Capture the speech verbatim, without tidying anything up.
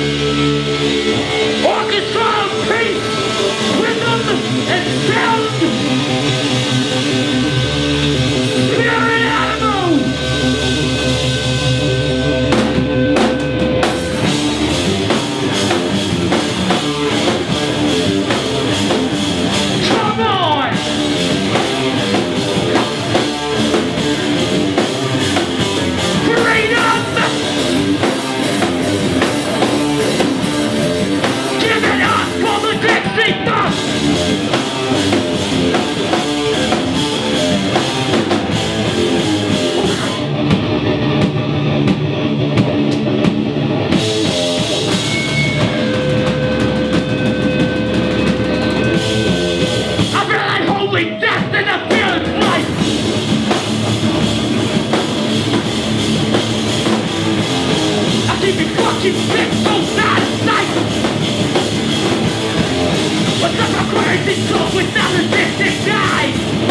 Orchestra of peace, rhythm and sound. Spirit animal. Come on. Freedom. Give it up for the Dixie Dust! I feel like holy death in the field life! I keep me fucking sick so bad at night! What's up a crazy talk without a distant guy?